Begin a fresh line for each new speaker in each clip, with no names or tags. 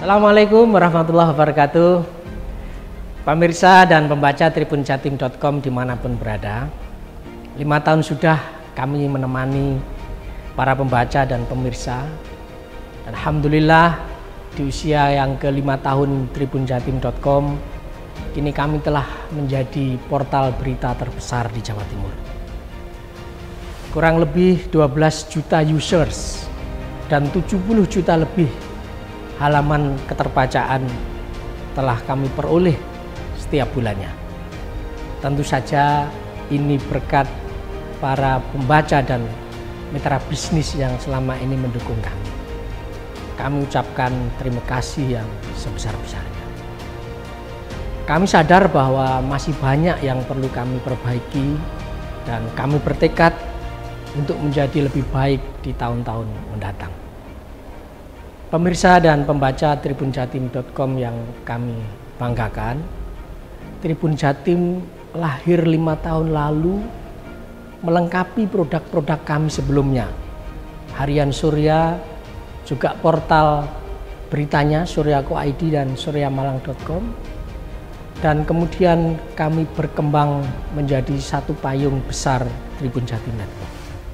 Assalamualaikum warahmatullahi wabarakatuh. Pemirsa dan pembaca tribunjatim.com dimanapun berada, 5 tahun sudah kami menemani para pembaca dan pemirsa. Alhamdulillah di usia yang ke-5 tahun tribunjatim.com, kini kami telah menjadi portal berita terbesar di Jawa Timur. Kurang lebih 12 juta users dan 70 juta lebih halaman keterbacaan telah kami peroleh setiap bulannya. Tentu saja ini berkat para pembaca dan mitra bisnis yang selama ini mendukung kami. Kami ucapkan terima kasih yang sebesar-besarnya. Kami sadar bahwa masih banyak yang perlu kami perbaiki dan kami bertekad untuk menjadi lebih baik di tahun-tahun mendatang. Pemirsa dan pembaca tribunjatim.com yang kami banggakan, Tribun Jatim lahir 5 tahun lalu melengkapi produk-produk kami sebelumnya. Harian Surya, juga portal beritanya Suryaku.id dan suryamalang.com. Dan kemudian kami berkembang menjadi satu payung besar Tribun Jatim Network.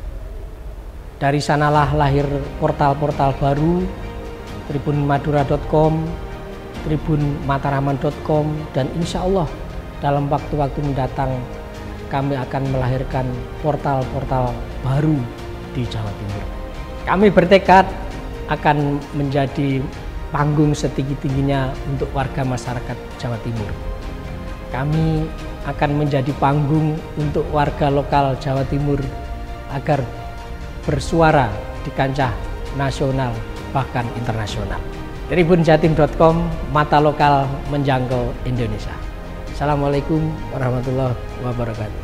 Dari sanalah lahir portal-portal baru, tribunmadura.com, tribunmataraman.com, dan insya Allah dalam waktu-waktu mendatang kami akan melahirkan portal-portal baru di Jawa Timur. Kami bertekad akan menjadi panggung setinggi-tingginya untuk warga masyarakat Jawa Timur. Kami akan menjadi panggung untuk warga lokal Jawa Timur agar bersuara di kancah nasional bahkan internasional. Tribunjatim.com, mata lokal menjangkau Indonesia. Assalamualaikum warahmatullahi wabarakatuh.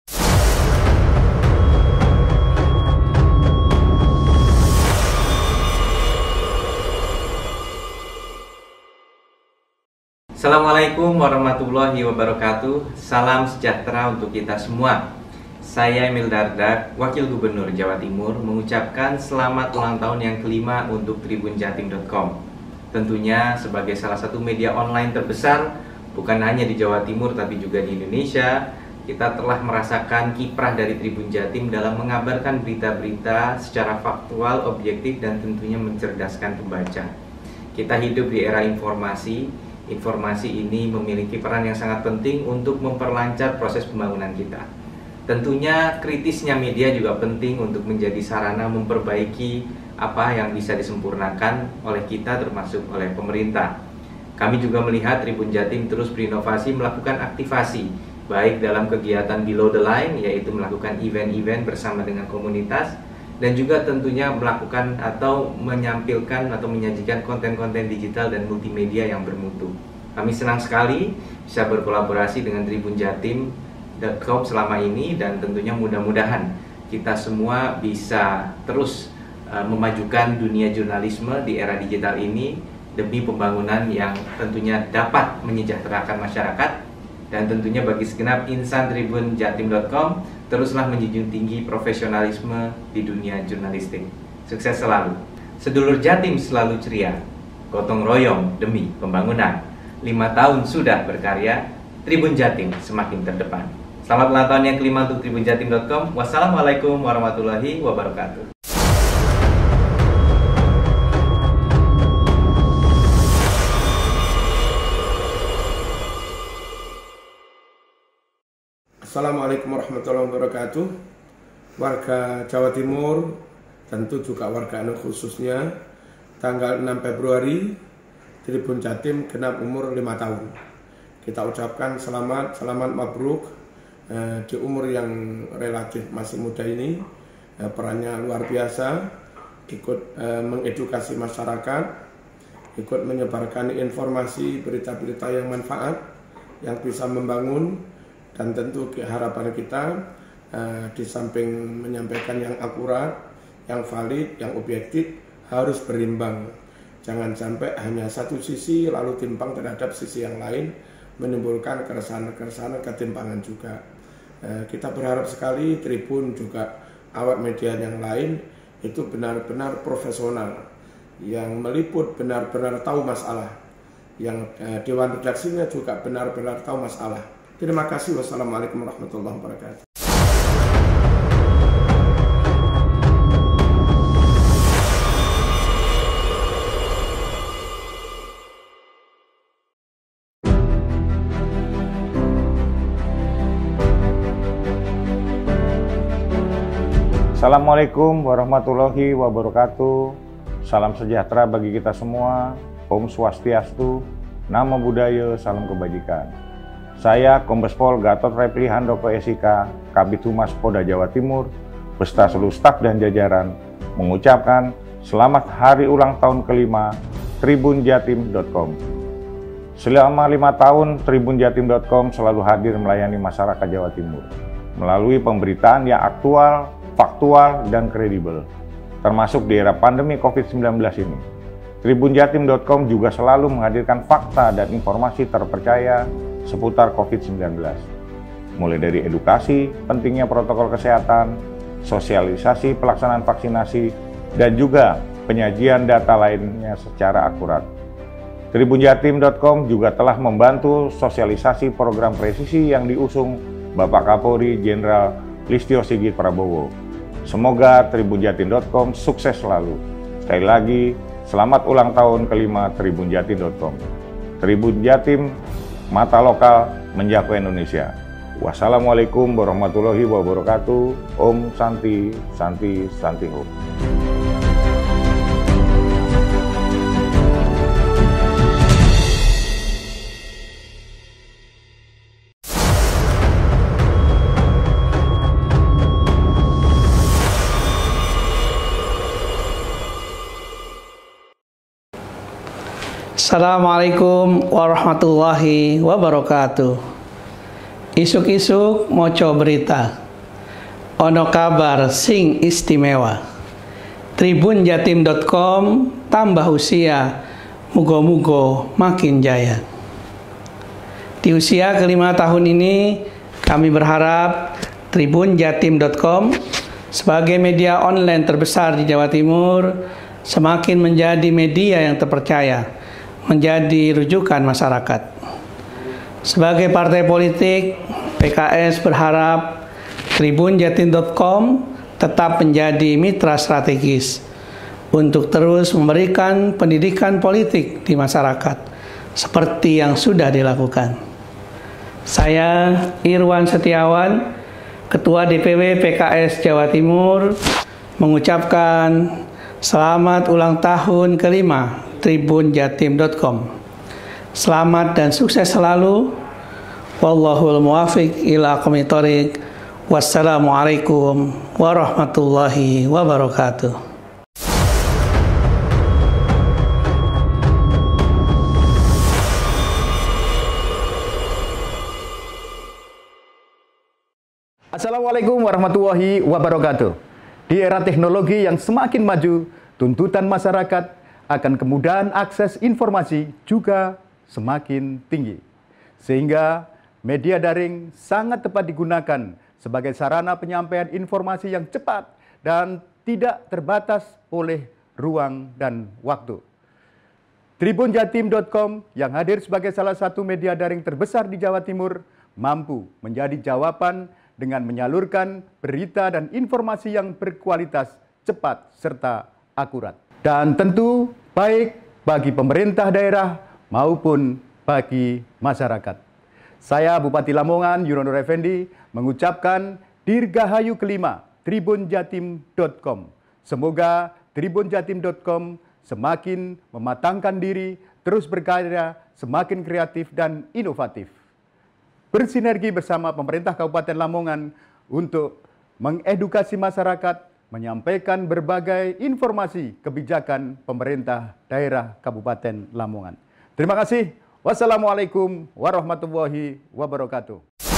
Assalamualaikum warahmatullahi wabarakatuh. Salam sejahtera untuk kita semua. Saya Emil Dardak, Wakil Gubernur Jawa Timur, mengucapkan selamat ulang tahun yang kelima untuk tribunjatim.com. Tentunya sebagai salah satu media online terbesar, bukan hanya di Jawa Timur tapi juga di Indonesia, kita telah merasakan kiprah dari Tribun Jatim dalam mengabarkan berita-berita secara faktual, objektif, dan tentunya mencerdaskan pembaca. Kita hidup di era informasi. Informasi ini memiliki peran yang sangat penting untuk memperlancar proses pembangunan kita. Tentunya kritisnya media juga penting untuk menjadi sarana memperbaiki apa yang bisa disempurnakan oleh kita termasuk oleh pemerintah. Kami juga melihat Tribun Jatim terus berinovasi melakukan aktivasi baik dalam kegiatan below the line, yaitu melakukan event-event bersama dengan komunitas, dan juga tentunya melakukan atau menyampilkan atau menyajikan konten-konten digital dan multimedia yang bermutu. Kami senang sekali bisa berkolaborasi dengan tribunjatim.com selama ini, dan tentunya mudah-mudahan kita semua bisa terus memajukan dunia jurnalisme di era digital ini demi pembangunan yang tentunya dapat menyejahterakan masyarakat. Dan tentunya bagi segenap insan tribunjatim.com, teruslah menjunjung tinggi profesionalisme di dunia jurnalistik. Sukses selalu. Sedulur Jatim selalu ceria, gotong royong demi pembangunan. 5 tahun sudah berkarya, Tribun Jatim semakin terdepan. Selamat ulang tahun yang kelima untuk tribunjatim.com. Wassalamualaikum warahmatullahi wabarakatuh.
Assalamualaikum warahmatullahi wabarakatuh. Warga Jawa Timur, tentu juga warga NU khususnya, tanggal 6 Februari Tribun Jatim genap umur 5 tahun. Kita ucapkan selamat mabruk. Di umur yang relatif masih muda ini, perannya luar biasa, ikut mengedukasi masyarakat, ikut menyebarkan informasi berita-berita yang manfaat, yang bisa membangun. Dan tentu harapan kita di samping menyampaikan yang akurat, yang valid, yang objektif, harus berimbang. Jangan sampai hanya satu sisi lalu timpang terhadap sisi yang lain, menimbulkan keresahan-keresahan, ketimpangan juga. Kita berharap sekali Tribun juga awak media yang lain itu benar-benar profesional, yang meliput benar-benar tahu masalah, yang dewan redaksinya juga benar-benar tahu masalah. Terima kasih. Wassalamualaikum warahmatullahi wabarakatuh.
Assalamualaikum warahmatullahi wabarakatuh. Salam sejahtera bagi kita semua. Om Swastiastu, Namo Buddhaya, salam kebajikan. Saya Kombes Pol Gatot Repli Handoko SIK, Kabid Humas Polda Jawa Timur, beserta seluruh staf dan jajaran mengucapkan selamat hari ulang tahun kelima tribunjatim.com. Selama 5 tahun, tribunjatim.com selalu hadir melayani masyarakat Jawa Timur melalui pemberitaan yang aktual, faktual, dan kredibel, termasuk di era pandemi COVID-19 ini. Tribunjatim.com juga selalu menghadirkan fakta dan informasi terpercaya seputar COVID-19, mulai dari edukasi, pentingnya protokol kesehatan, sosialisasi pelaksanaan vaksinasi, dan juga penyajian data lainnya secara akurat. Tribunjatim.com juga telah membantu sosialisasi program presisi yang diusung Bapak Kapolri Jenderal Listio Sigit Prabowo. Semoga tribunjatim.com sukses selalu. Sekali lagi, selamat ulang tahun kelima tribunjatim.com. Tribun Jatim, mata lokal menjaga Indonesia. Wassalamualaikum warahmatullahi wabarakatuh. Om Santi, Santi, Santi Om.
Assalamualaikum warahmatullahi wabarakatuh. Isuk-isuk moco berita, ono kabar sing istimewa. Tribunjatim.com tambah usia, mugo-mugo makin jaya. Di usia kelima tahun ini, kami berharap Tribunjatim.com sebagai media online terbesar di Jawa Timur semakin menjadi media yang terpercaya, menjadi rujukan masyarakat. Sebagai partai politik, PKS berharap Tribunjatim.com tetap menjadi mitra strategis untuk terus memberikan pendidikan politik di masyarakat seperti yang sudah dilakukan. Saya Irwan Setiawan, Ketua DPW PKS Jawa Timur, mengucapkan selamat ulang tahun kelima Tribunjatim.com. Selamat dan sukses selalu. Wallahul muwafiq ila aqwamit thoriq. Wassalamualaikum warahmatullahi wabarakatuh.
Assalamualaikum warahmatullahi wabarakatuh. Di era teknologi yang semakin maju, tuntutan masyarakat akan kemudahan akses informasi juga semakin tinggi. Sehingga media daring sangat tepat digunakan sebagai sarana penyampaian informasi yang cepat dan tidak terbatas oleh ruang dan waktu. Tribunjatim.com yang hadir sebagai salah satu media daring terbesar di Jawa Timur mampu menjadi jawaban dengan menyalurkan berita dan informasi yang berkualitas, cepat, serta akurat. Dan tentu baik bagi pemerintah daerah maupun bagi masyarakat. Saya Bupati Lamongan, Yuronur Effendi, mengucapkan Dirgahayu kelima Tribunjatim.com. Semoga Tribunjatim.com semakin mematangkan diri, terus berkarya, semakin kreatif dan inovatif. Bersinergi bersama pemerintah Kabupaten Lamongan untuk mengedukasi masyarakat, menyampaikan berbagai informasi kebijakan pemerintah daerah Kabupaten Lamongan. Terima kasih. Wassalamualaikum warahmatullahi wabarakatuh.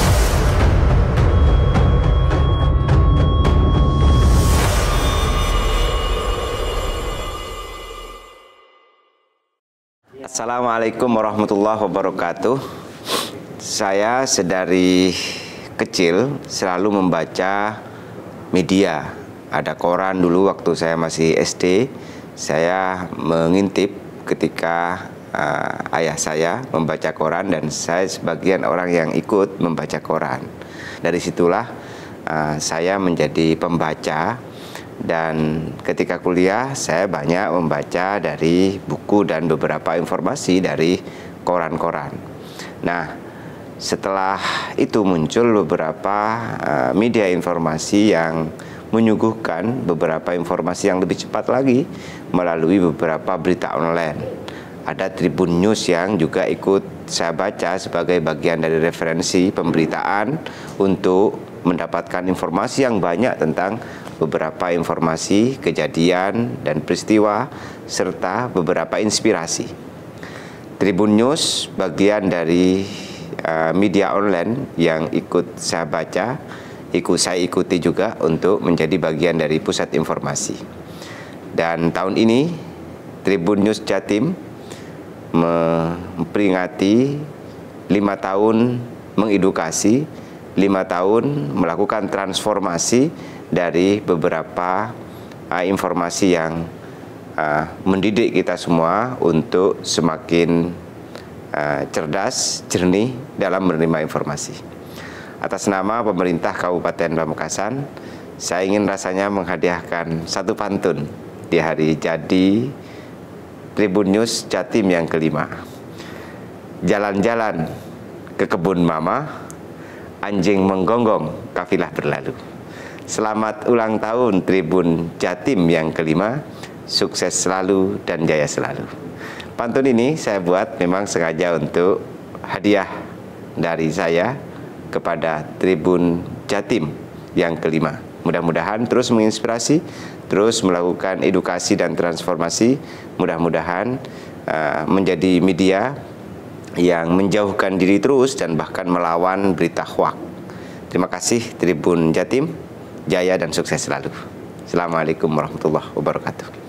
Assalamualaikum warahmatullahi wabarakatuh. Saya sedari kecil selalu membaca media. Ada koran dulu waktu saya masih SD,
saya mengintip ketika ayah saya membaca koran dan saya sebagian orang yang ikut membaca koran. Dari situlah saya menjadi pembaca, dan ketika kuliah saya banyak membaca dari buku dan beberapa informasi dari koran-koran. Nah, setelah itu muncul beberapa media informasi yang menyuguhkan beberapa informasi yang lebih cepat lagi melalui beberapa berita online. Ada Tribun News yang juga ikut saya baca sebagai bagian dari referensi pemberitaan untuk mendapatkan informasi yang banyak tentang beberapa informasi, kejadian, dan peristiwa, serta beberapa inspirasi. Tribun News bagian dari media online yang ikut saya baca, saya ikuti juga untuk menjadi bagian dari pusat informasi. Dan tahun ini Tribun News Jatim memperingati 5 tahun mengedukasi, 5 tahun melakukan transformasi dari beberapa informasi yang mendidik kita semua untuk semakin cerdas, jernih dalam menerima informasi. Atas nama pemerintah Kabupaten Pamekasan, saya ingin rasanya menghadiahkan satu pantun di hari jadi Tribun News Jatim yang kelima. Jalan-jalan ke kebun mama, anjing menggonggong, kafilah berlalu. Selamat ulang tahun Tribun Jatim yang kelima, sukses selalu dan jaya selalu. Pantun ini saya buat memang sengaja untuk hadiah dari saya kepada Tribun Jatim yang kelima. Mudah-mudahan terus menginspirasi, terus melakukan edukasi dan transformasi. Mudah-mudahan menjadi media yang menjauhkan diri terus dan bahkan melawan berita hoaks. Terima kasih Tribun Jatim, jaya dan sukses selalu. Assalamualaikum warahmatullahi wabarakatuh.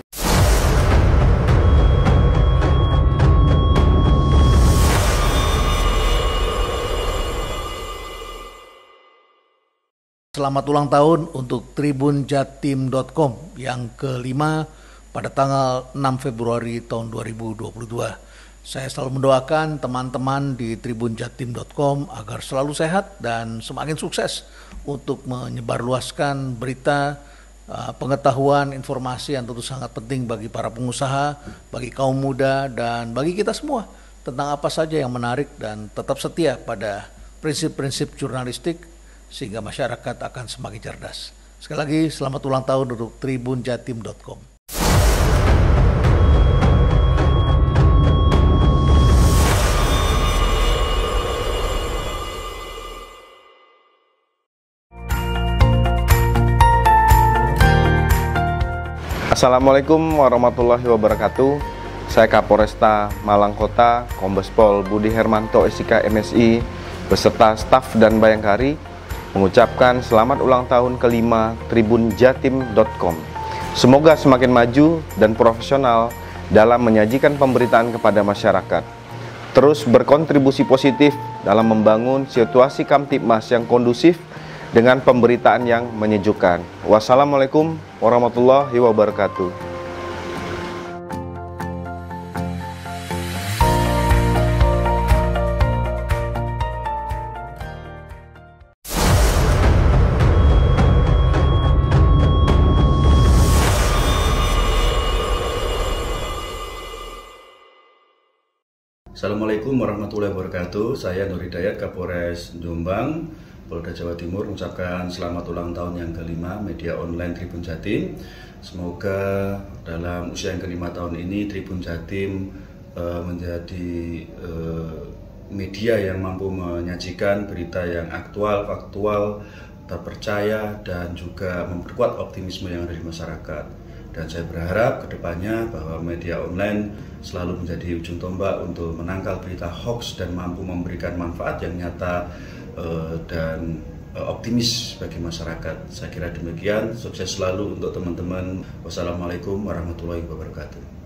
Selamat ulang tahun untuk tribunjatim.com yang kelima pada tanggal 6 Februari tahun 2022. Saya selalu mendoakan teman-teman di tribunjatim.com agar selalu sehat dan semakin sukses untuk menyebarluaskan berita, pengetahuan, informasi yang tentu sangat penting bagi para pengusaha, bagi kaum muda, dan bagi kita semua tentang apa saja yang menarik, dan tetap setia pada prinsip-prinsip jurnalistik sehingga masyarakat akan semakin cerdas. Sekali lagi selamat ulang tahun untuk tribunjatim.com.
Assalamualaikum warahmatullahi wabarakatuh. Saya Kapolresta Malang Kota, Kombes Pol Budi Hermanto SIK MSI beserta staf dan bayangkari mengucapkan selamat ulang tahun kelima tribunjatim.com. Semoga semakin maju dan profesional dalam menyajikan pemberitaan kepada masyarakat. Terus berkontribusi positif dalam membangun situasi Kamtibmas yang kondusif dengan pemberitaan yang menyejukkan. Wassalamualaikum warahmatullahi wabarakatuh.
Assalamualaikum warahmatullahi wabarakatuh. Saya Nur Hidayat, Kapolres Jombang, Polda Jawa Timur, mengucapkan selamat ulang tahun yang kelima media online Tribun Jatim. Semoga dalam usia yang kelima tahun ini Tribun Jatim menjadi media yang mampu menyajikan berita yang aktual, faktual, terpercaya, dan juga memperkuat optimisme yang ada di masyarakat. Dan saya berharap kedepannya bahwa media online selalu menjadi ujung tombak untuk menangkal berita hoax dan mampu memberikan manfaat yang nyata dan optimis bagi masyarakat. Saya kira demikian. Sukses selalu untuk teman-teman. Wassalamualaikum warahmatullahi wabarakatuh.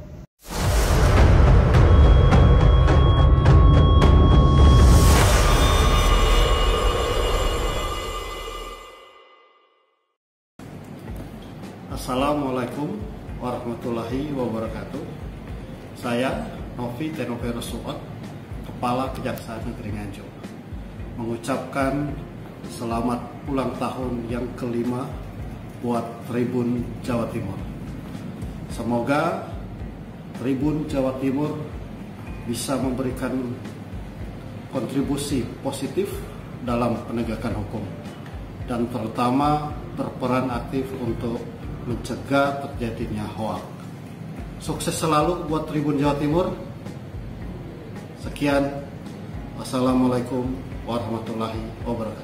Assalamualaikum warahmatullahi wabarakatuh. Saya Novi Tenovero Suot, Kepala Kejaksaan Negeri Nganjuk, mengucapkan selamat ulang tahun yang kelima buat Tribun Jawa Timur. Semoga Tribun Jawa Timur bisa memberikan kontribusi positif dalam penegakan hukum dan terutama berperan aktif untuk mencegah terjadinya hoaks. Sukses selalu buat Tribun Jawa Timur. Sekian, wassalamualaikum warahmatullahi wabarakatuh.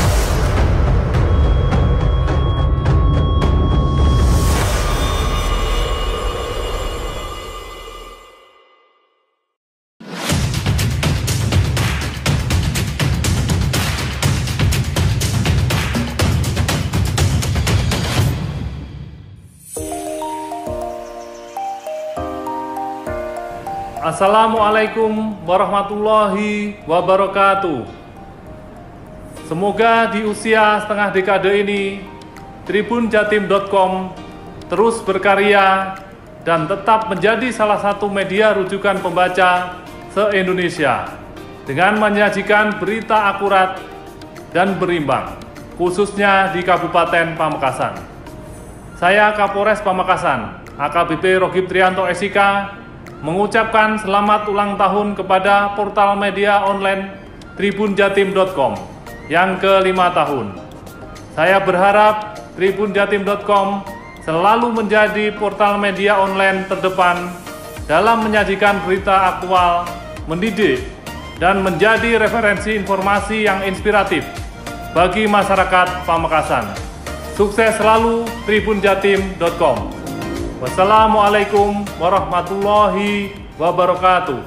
Assalamualaikum warahmatullahi wabarakatuh. Semoga di usia setengah dekade ini tribunjatim.com terus berkarya dan tetap menjadi salah satu media rujukan pembaca se-Indonesia dengan menyajikan berita akurat dan berimbang, khususnya di Kabupaten Pamekasan. Saya Kapolres Pamekasan, AKBP Rogib Trianto SIK, mengucapkan selamat ulang tahun kepada portal media online tribunjatim.com yang ke-5 tahun. Saya berharap tribunjatim.com selalu menjadi portal media online terdepan dalam menyajikan berita aktual, mendidik, dan menjadi referensi informasi yang inspiratif bagi masyarakat Pamekasan. Sukses selalu tribunjatim.com. Wassalamualaikum warahmatullahi wabarakatuh.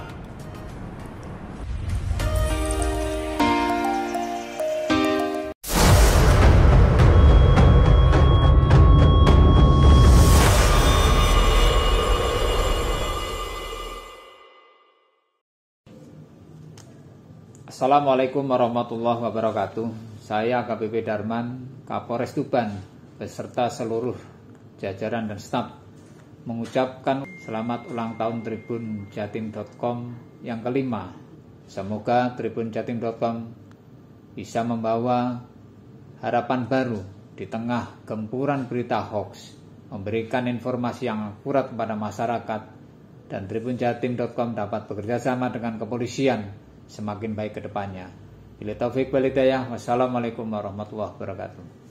Assalamualaikum warahmatullahi wabarakatuh. Saya AKBP Darman, Kapolres Tuban, beserta seluruh jajaran dan staf mengucapkan selamat ulang tahun tribunjatim.com yang ke-5. Semoga tribunjatim.com bisa membawa harapan baru di tengah gempuran berita hoax, memberikan informasi yang akurat kepada masyarakat, dan tribunjatim.com dapat bekerja sama dengan kepolisian semakin baik ke depannya. Bila taufik wal hidayah, wassalamualaikum warahmatullahi wabarakatuh.